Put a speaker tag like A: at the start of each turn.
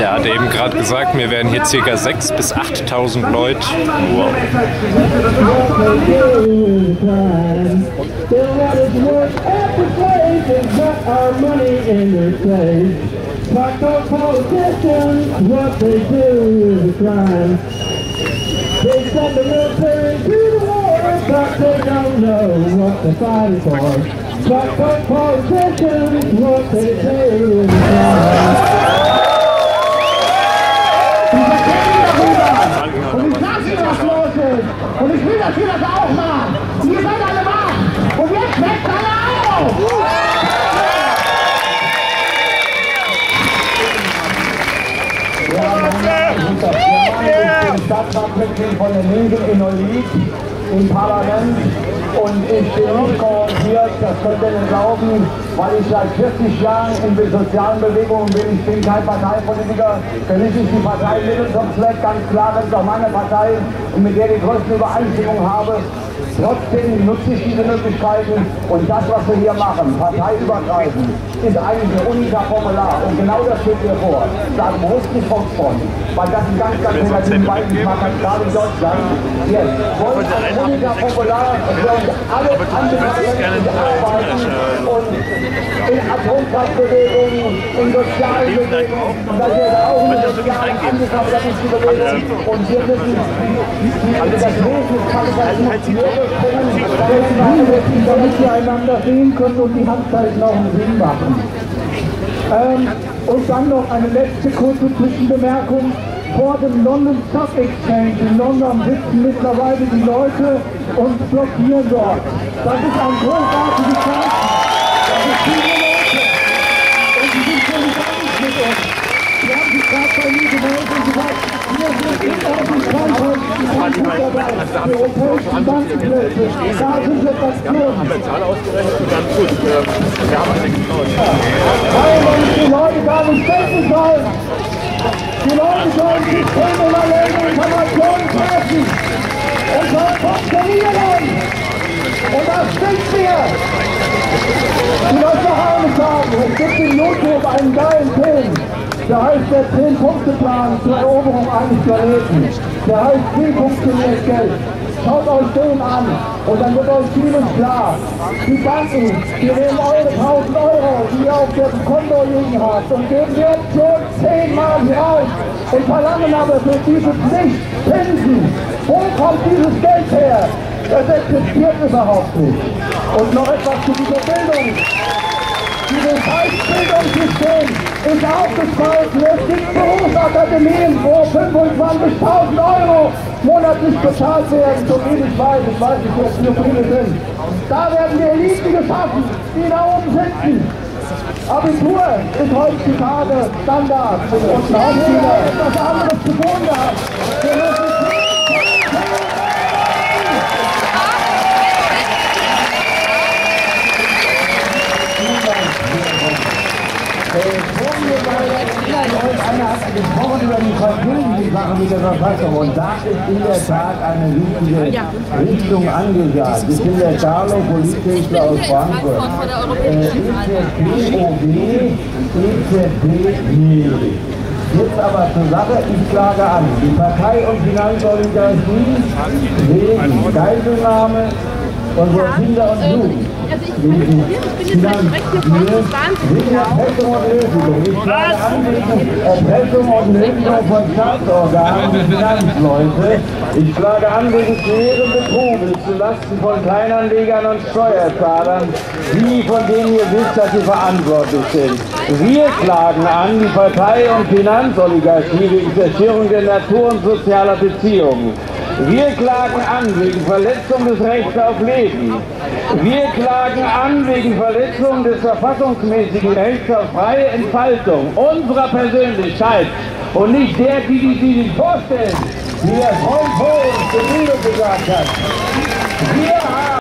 A: Er hat eben gerade gesagt, mir wären hier ca. 6.000 bis 8.000 Leute. Wow.
B: They send the military to the war, but they don't know what they're fighting for. But for politicians, what they do is Und ich sag dir, was los ist. Und ich will, dass ihr das auch macht. Ihr seid alle wach. Und jetzt weckt alle auf. Ich bin Stadtratmitglied von den Linken in Neulied im Parlament und ich bin nicht korrumpiert, das könnt ihr nicht glauben, weil ich seit 40 Jahren in den sozialen Bewegungen bin. Ich bin kein Parteipolitiker, für mich ist die Partei Mittel zum Zweck, ganz klar, das ist auch meine Partei und mit der ich die größte Übereinstimmung habe. Trotzdem nutze ich diese Möglichkeiten und das, was wir hier machen, parteiübergreifend, ist eigentlich ein Unika-Formular und genau das steht mir vor. Sagen bewusst nicht Volksfront, weil das ein ganz negativen Beigeschmack hat, gerade in Deutschland. Jetzt wollen ein Unika-Formular und alle Antiparlamenten arbeiten und in Atomkraftbewegungen, in sozialen Bewegungen, und das ist auch eine soziale antikapitalistische Bewegung und wir müssen das Wesen des Kapitalismus damit wir einander sehen können und die Handzeichen auch einen Sinn machen. Und dann noch eine letzte kurze Zwischenbemerkung. Vor dem London Stock Exchange in London sitzen mittlerweile die Leute und blockieren dort. Das ist ein großartiges Zeichen. Das sind viele Leute. Und die sind solidarisch mit uns. Die haben sich gerade bei mir gemeldet und gesagt, wir sind in Ordnung Frankreich, die Frankfurt dabei, die europäischen Bankenplätze, da sind wir das Kurs. Weil uns die Leute gar nicht denken sollen. Die Leute sollen Systeme überlegen, Informationen treffen und sollen funktionieren. Und das sind wir. Ich möchte noch eines sagen, es gibt in YouTube einen geilen Film. Der heißt der 10-Punkte-Plan zur Eroberung eines Planeten. Der heißt, wie funktioniert Geld? Schaut euch den an und dann wird euch vieles klar. Die Banken, die nehmen eure 1.000 Euro, die ihr auf dem Konto liegen habt und geben jetzt schon 10-mal raus und verlangen aber für diese Pflicht Zinsen. Wo kommt dieses Geld her? Das existiert überhaupt nicht. Und noch etwas zu dieser Bildung. Dieses Bildungssystem ist aufgespalten. Es gibt Berufsakademien, wo 25.000 Euro monatlich bezahlt werden, so viel ich weiß nicht, was für viele sind. Da werden die Eliten geschaffen, die da oben sitzen. Abitur ist heutzutage Standard und haben wieder etwas anderes zu tun gehabt. Einer hat gesprochen über die persönliche Sache mit der Verfassung und da ist in der Tat eine wichtige Richtung angesagt. Ich bin der Carlo, Politiker aus Frankfurt. EZB, Jetzt aber zur Sache, ich klage an. Die Partei und Finanzoligarchie wegen Geiselnahme unserer Kinder und Jugend.
C: Also ich bin jetzt direkt hier vorne, das ist wahnsinnig laut.
B: Erpressung und Lösung von Staatsorganen und Finanzleute. Ich klage an wegen schweren Betruges zulasten von Kleinanlegern und Steuerzahlern, die von denen ihr wisst, dass sie verantwortlich sind. Wir klagen an die Partei- und Finanzoligarchie wegen Zerstörung der Natur und sozialer Beziehungen. Wir klagen an wegen Verletzung des Rechts auf Leben. Wir klagen an wegen Verletzung des verfassungsmäßigen Rechts auf freie Entfaltung unserer Persönlichkeit und nicht der, die sich vorstellen, wie der Freund Pohl zu Bilder gesagt hat. Wir haben